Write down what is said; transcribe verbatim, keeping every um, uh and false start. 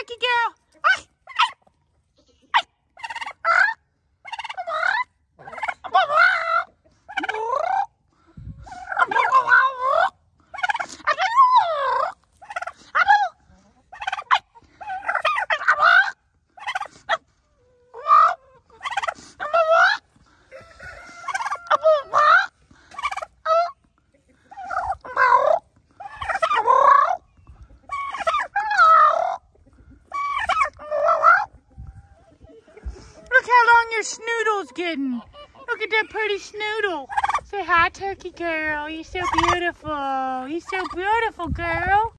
turkey girl. Ay, ay, Look how long your snoodle's getting. Look at that pretty snoodle. Say hi, turkey girl. You're so beautiful. You're so beautiful, girl.